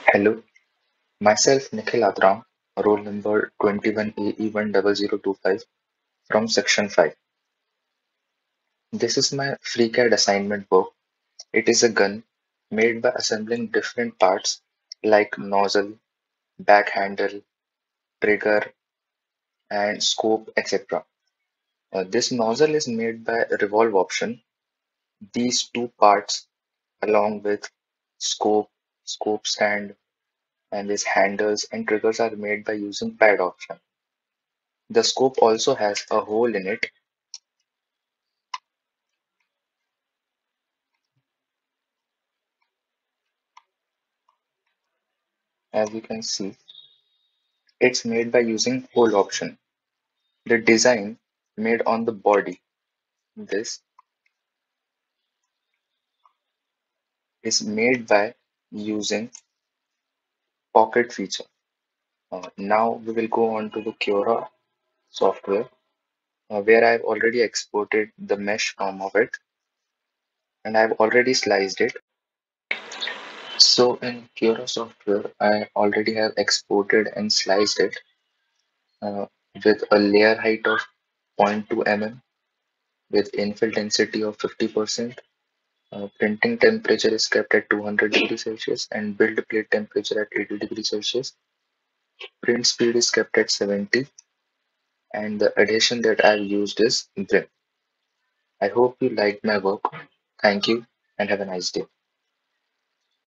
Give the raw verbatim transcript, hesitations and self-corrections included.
Hello, myself Nikhil Atram, roll number twenty-one A E one zero zero two five from section five. This is my FreeCAD assignment work. It is a gun made by assembling different parts like nozzle, back handle, trigger, and scope, et cetera. Uh, this nozzle is made by revolve option. These two parts, along with scope, scope stand, and these handles and triggers are made by using pad option. The scope also has a hole in it. As you can see, it's made by using hole option. The design made on the body, this is made by using pocket feature. Uh, now we will go on to the Cura software, uh, where I've already exported the mesh form of it and I've already sliced it. So in Cura software, I already have exported and sliced it uh, with a layer height of zero point two millimeters with infill density of fifty percent. Uh, printing temperature is kept at two hundred degrees Celsius and build plate temperature at eighty degrees Celsius. Print speed is kept at seventy, and the adhesion that I've used is Brim. I hope you liked my work. Thank you and have a nice day.